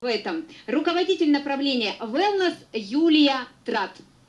В этом руководитель направления Wellness Юлия Трат.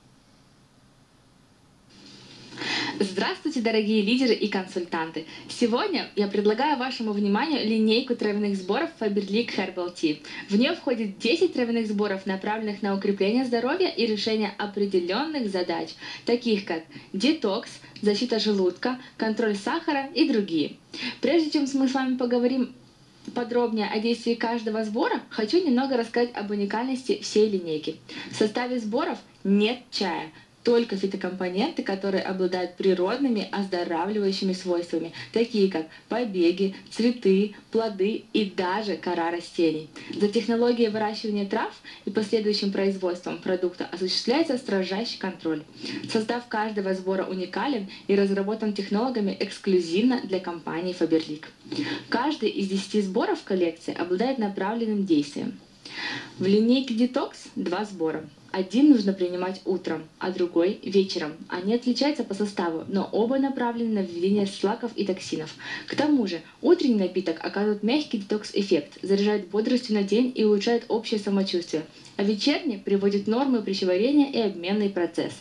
Здравствуйте, дорогие лидеры и консультанты! Сегодня я предлагаю вашему вниманию линейку травяных сборов Faberlic Herbal Tea. В нее входит 10 травяных сборов, направленных на укрепление здоровья и решение определенных задач, таких как детокс, защита желудка, контроль сахара и другие. Прежде чем мы с вами поговорим подробнее о действии каждого сбора, хочу немного рассказать об уникальности всей линейки. В составе сборов нет чая, только фитокомпоненты, которые обладают природными оздоравливающими свойствами, такие как побеги, цветы, плоды и даже кора растений. За технологией выращивания трав и последующим производством продукта осуществляется строжайший контроль. Состав каждого сбора уникален и разработан технологами эксклюзивно для компании Faberlic. Каждый из 10 сборов коллекции обладает направленным действием. В линейке Detox 2 сбора. Один нужно принимать утром, а другой вечером. Они отличаются по составу, но оба направлены на введение шлаков и токсинов. К тому же, утренний напиток оказывает мягкий детокс-эффект, заряжает бодростью на день и улучшает общее самочувствие, а вечерний приводит в норму пищеварения и обменные процессы.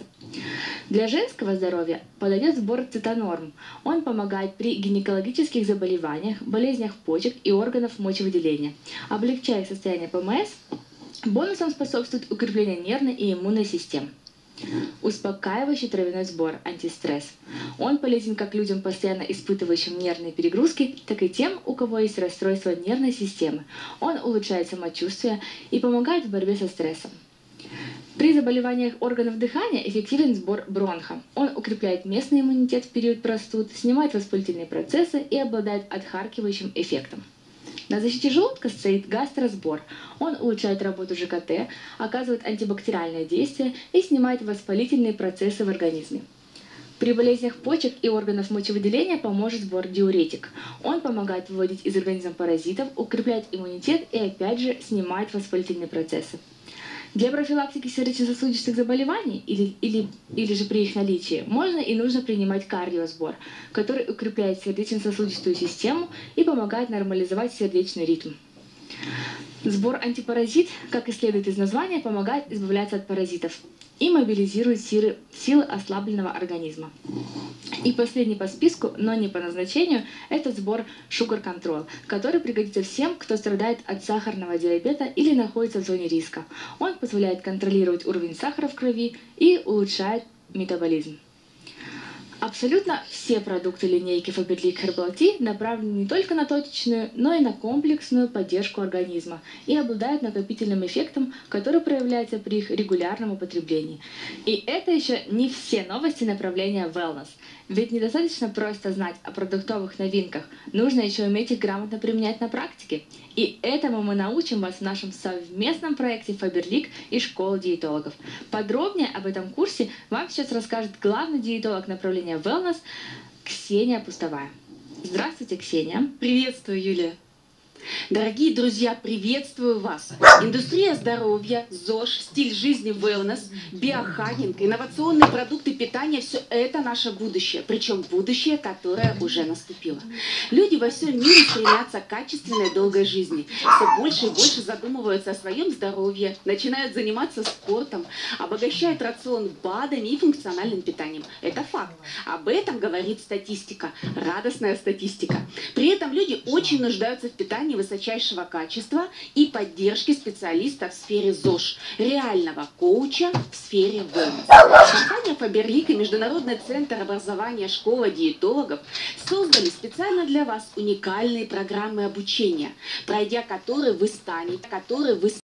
Для женского здоровья подойдет сбор Цитонорм. Он помогает при гинекологических заболеваниях, болезнях почек и органов мочевыделения, облегчает состояние ПМС. Бонусом способствует укреплению нервной и иммунной систем. Успокаивающий травяной сбор антистресс. Он полезен как людям, постоянно испытывающим нервные перегрузки, так и тем, у кого есть расстройство нервной системы. Он улучшает самочувствие и помогает в борьбе со стрессом. При заболеваниях органов дыхания эффективен сбор бронха. Он укрепляет местный иммунитет в период простуд, снимает воспалительные процессы и обладает отхаркивающим эффектом. На защите желудка стоит гастросбор. Он улучшает работу ЖКТ, оказывает антибактериальное действие и снимает воспалительные процессы в организме. При болезнях почек и органов мочевыделения поможет сбор диуретик. Он помогает выводить из организма паразитов, укрепляет иммунитет и опять же снимает воспалительные процессы. Для профилактики сердечно-сосудистых заболеваний или же при их наличии можно и нужно принимать кардиосбор, который укрепляет сердечно-сосудистую систему и помогает нормализовать сердечный ритм. Сбор антипаразит, как и следует из названия, помогает избавляться от паразитов и мобилизирует силы ослабленного организма. И последний по списку, но не по назначению, это сбор Sugar Control, который пригодится всем, кто страдает от сахарного диабета или находится в зоне риска. Он позволяет контролировать уровень сахара в крови и улучшает метаболизм. Абсолютно все продукты линейки Faberlic Herbal Tea направлены не только на точечную, но и на комплексную поддержку организма и обладают накопительным эффектом, который проявляется при их регулярном употреблении. И это еще не все новости направления Wellness. Ведь недостаточно просто знать о продуктовых новинках, нужно еще уметь их грамотно применять на практике. И этому мы научим вас в нашем совместном проекте Faberlic и Школа диетологов. Подробнее об этом курсе вам сейчас расскажет главный диетолог направления Wellness Ксения Пустовая. Здравствуйте, Ксения. Приветствую, Юлия. Дорогие друзья, приветствую вас! Индустрия здоровья, ЗОЖ, стиль жизни wellness, биохакинг, инновационные продукты питания – все это наше будущее. Причем будущее, которое уже наступило. Люди во всем мире стремятся к качественной долгой жизни. Все больше и больше задумываются о своем здоровье, начинают заниматься спортом, обогащают рацион БАДами и функциональным питанием. Это факт. Об этом говорит статистика. Радостная статистика. При этом люди очень нуждаются в питании высочайшего качества и поддержки специалиста в сфере ЗОЖ, реального коуча в сфере wellness. Компания Faberlic и Международный центр образования Школа диетологов создали специально для вас уникальные программы обучения, пройдя которые вы станете